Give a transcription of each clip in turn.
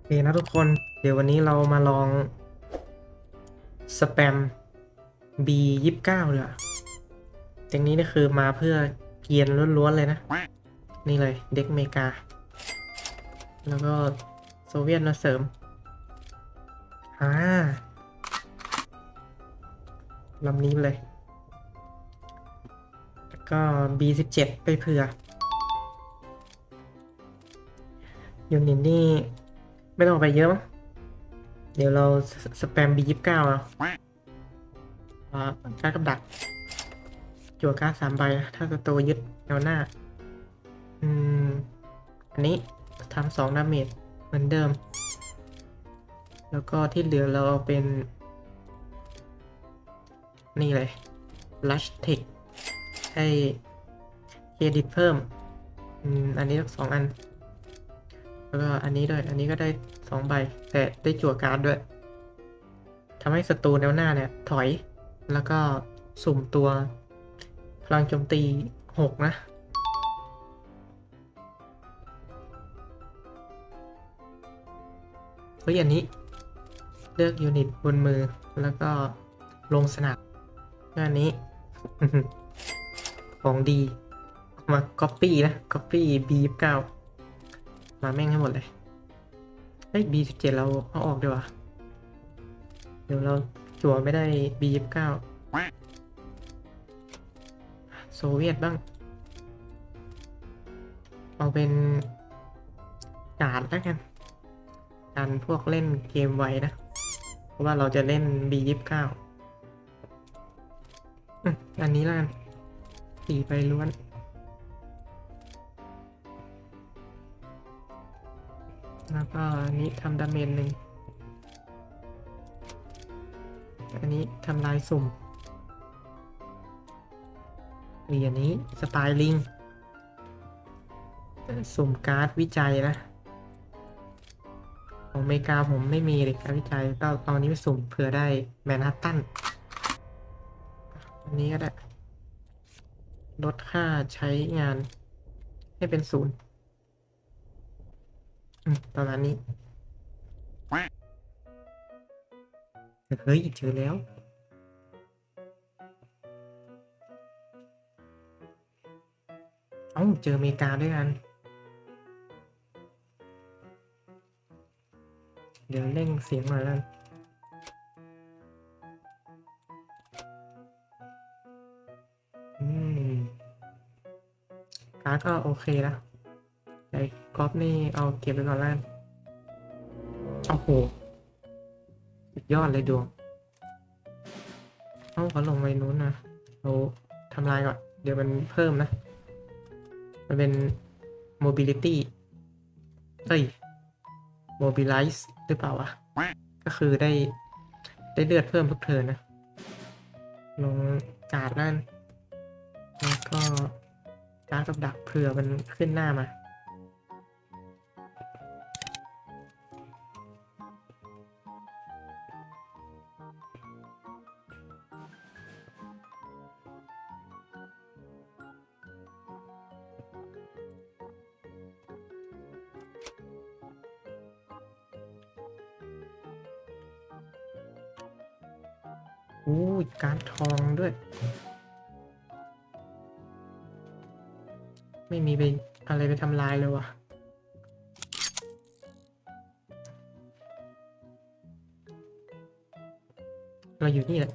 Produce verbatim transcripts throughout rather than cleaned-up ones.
เคนะทุกคน เดี๋ยววันนี้เรามาลองสแปม บี ยี่สิบเก้าเลยจากนี้นี่คือมาเพื่อเกียนล้วนๆเลยนะ นี่เลยเด็กเมกา แล้วก็โซเวียตมาเสริม อ่าลำนี้เลย แล้วก็ บี สิบเจ็ด ไปเผื่อยูนิตนี่ไม่ต้องไปเยอะมั้งเดี๋ยวเราสแปม บี ยี่สิบเก้าเอาอ่าการกับดักจั่วการ์ดสามใบนะถ้าศัตรูยึดแนวหน้า อืม อันนี้ทำสองดาเมจเหมือนเดิม แล้วก็ที่เหลือเราเอาเป็น นี่เลย Rush Tech ให้เครดิตเพิ่ม อืม อันนี้สักสองอัน แล้วก็อันนี้ด้วย อันนี้ก็ได้สองใบ แต่ได้จั่วการ์ดด้วยทำให้ศัตรูแนวหน้าเนี่ย ถอย แล้วก็สุ่มตัวพลังโจมตีหกนะ เฮ้ยอันนี้เลือกยูนิตบนมือแล้วก็ลงสนามงานนี้ ของดีมา Copy นะ Copy บี ยี่สิบเก้ามาแม่งให้หมดเลยเฮ้ย บี สิบเจ็ดเราเอาออกดีกว่าเดี๋ยวเราจั่วไม่ได้ บี ยี่สิบเก้าโซเวียตบ้าง เอาเป็นการ์ดแล้วกันการพวกเล่นเกมไว้นะ เพราะว่าเราจะเล่น บี ยี่สิบเก้าอืมอันนี้แล้วกันสี่ใบล้วน แล้วก็อันนี้ทำดาเมจหนึ่ง อันนี้ทำลายสุ่มเหรียญนี้สไตล์ลิงสุ่มการ์ดวิจัยนะ ของอเมริกาผมไม่มีเลยการวิจัยก็เอาอันนี้ไปสุ่มเผื่อได้แมนฮัตตัน อันนี้ก็ได้ ลดค่าใช้งานให้เป็นศูนย์อืมประมาณนี้ เฮ้ย เจอแล้ว เอ้า เจออเมริกาด้วยกัน เดี๋ยวเร่งเสียงหน่อยแล้วอืมการ์ดก็โอเคนะไอ้กอล์ฟนี่เอาเก็บไปก่อนแล้วโอ้โหสุดยอดเลยดวงเอ้าเขาลงไปนู้นนะเราทำลายก่อน เดี๋ยวมันเพิ่มนะ มันเป็น mobility เอ้ย mobilize หรือเปล่าวะ ก็คือได้ได้เลือดเพิ่มทุกเทิร์นนะ ลงการ์ดนั่นแล้วก็การ์ดกับดักเผื่อมันขึ้นหน้ามาอู้การ์ดทองด้วย ไม่มีไปอะไรไปทำลายเลยวะเราอยู่นี่แหละ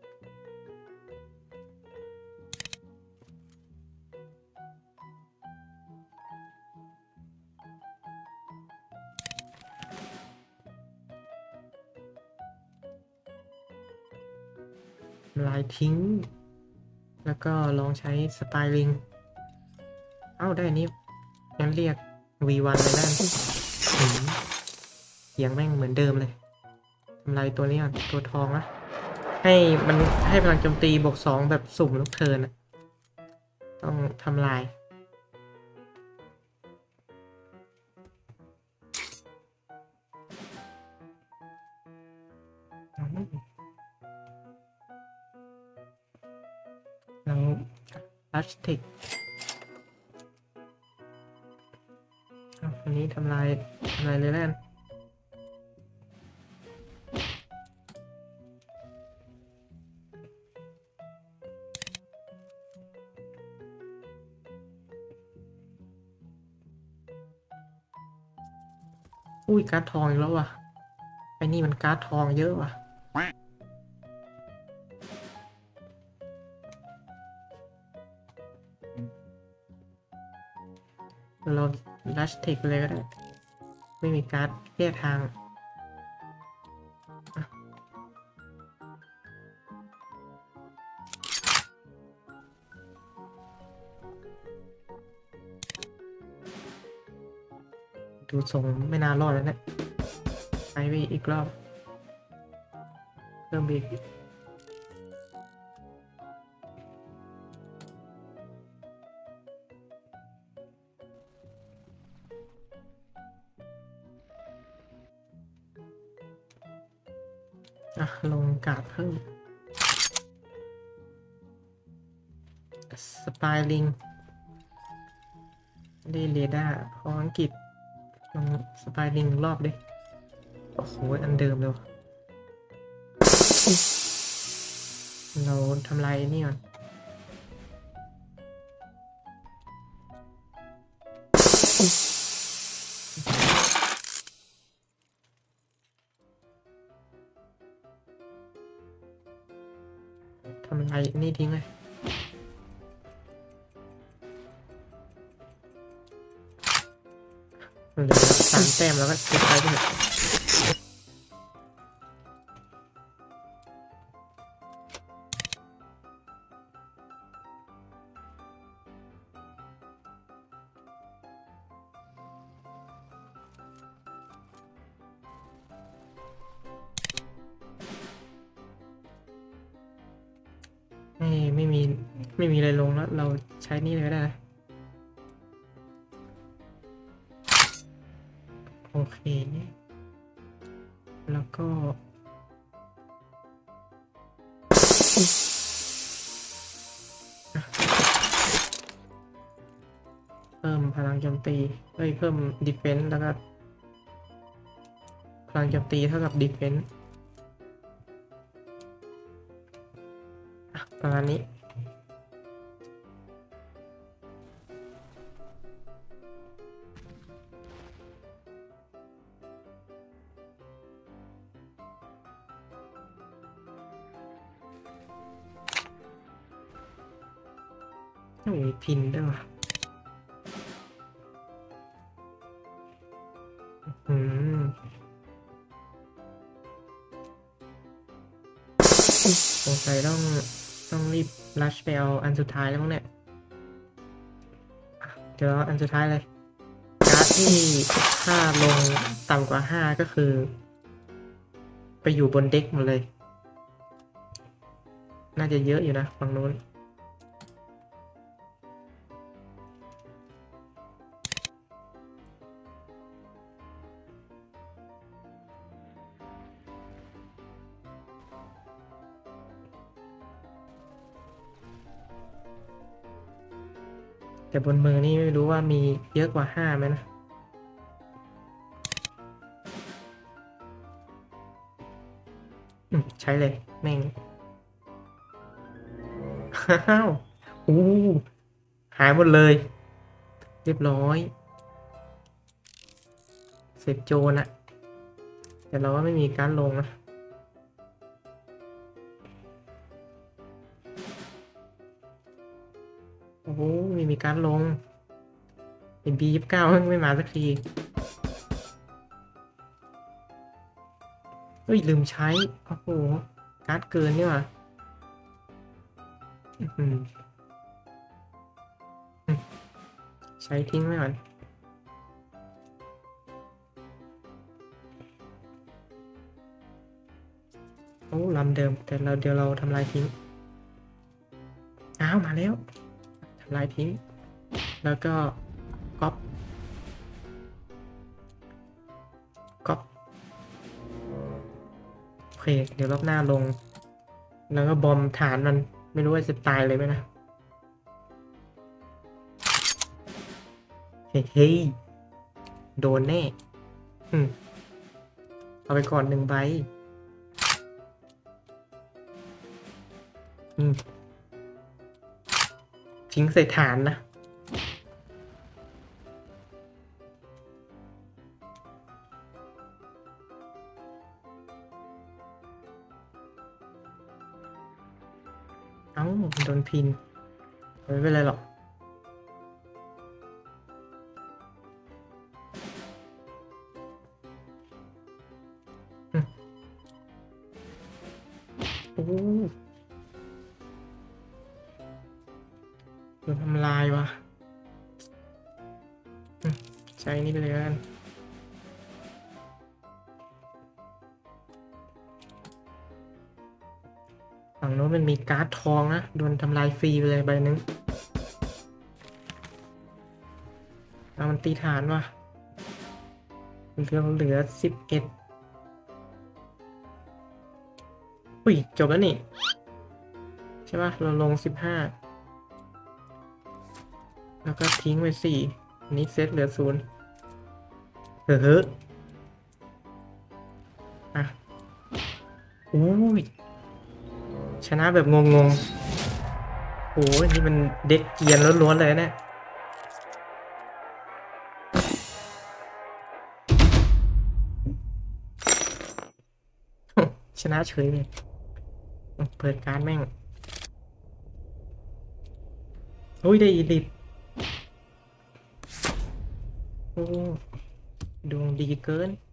ทำลายทิ้ง แล้วก็ลองใช้สไตลิงเอ้าได้อันนี้งั้นเรียก วี วัน เลยนั่นเสียงแม่งเหมือนเดิมเลยทำลายตัวนี้ก่อนตัวทองนะให้มันให้พลังโจมตีบวกสองแบบสุ่มลูกเทิร์นต้องทำลายแล้วลัชเทคอันนี้ทำลายทำลายเลยแล้วกันอุ้ยการ์ดทองอีกแล้วว่ะไอ้นี่มันการ์ดทองเยอะว่ะเราลัชเทคเลยก็ได้ไม่มีการ์ดแก้ทางดูทรงไม่น่ารอดแล้วเนี่ยไปไปอีกรอบเพิ่มอีกอ่ะลงกาดเพิ่มสปายลิงได้เรดาร์ของอังกฤษลงสปายลิงรอบดิโอ้โหอันเดิมเลยเราทำลายนี่ก่อนทำลายนี่ทิ้งเลยเหลือสามแต้มแล้วก็เก็บไปเถอะไม่ไม่มีไม่มีอะไรลงแล้วเราใช้นี่เลยก็ได้นะโอเคแล้วก็เพิ่มพลังโจมตีเอ้ยเพิ่มดีเฟนส์แล้วก็พลังโจมตีเท่ากับดีเฟนส์ประมาณนี้โอ้ยพินด้วยว่ะอืมสงสัยต้องต้องรีบรัชไปเอาอันสุดท้ายแล้วมั้งเนี่ยเดี๋ยวอันสุดท้ายเลยการ์ดที่ค่าลงต่ำกว่าห้าก็คือไปอยู่บนเด็กหมดเลยน่าจะเยอะอยู่นะฝั่งนู้นแต่บนมือนี่ไม่รู้ว่ามีเยอะกว่าห้าไหมนะใช้เลยแม่งอ้าวอู้หายหมดเลยเรียบร้อยเสร็จโจรอะแต่เราว่าไม่มีการลงนะโอ้โหไม่มีการลงเป็นบียี่สิบเก้าไม่มาสักทีเฮ้ยลืมใช้โอ้โหการ์ดเกินนี่หว่าใช้ทิ้งไว้ก่อนโอ้ลำเดิมแต่เราเดี๋ยวเราทำลายทิ้งอ้าวมาแล้วทำลายทิ้งแล้วก็ก๊อปก๊อปโอเคเดี๋ยวรอบหน้าลงแล้วก็บอมฐานมันไม่รู้ว่าจะตายเลยไหมนะเฮ้ยโดนแน่อืมเอาไปก่อนหนึ่งใบอืมทิ้งใส่ฐานนะาโดนพินไม่เป็นไรหรอกโอ้โดนทำลายวะใช้นี่ไปเลยกันฝั่งโน้นมันมีการ์ดทองนะโดนทำลายฟรีไปเลยใบนึงเอามันตีฐานวะเหลือเหลือสิบเอ็ดอุ้ยจบแล้วนี่ใช่ป่ะเราลงสิบห้าแล้วก็ทิ้งไปสี่นี้เซตเหลือศูนย์เฮ้ออ่ะอุ้ยชนะแบบงงๆโอ้ยนี่มันเด็กเกียนล้วนๆเลยเนี่ยชนะเฉยเลยเปิดการ์ดแม่งอุ้ยได้อีลิทโอ้ดวงดีเกิน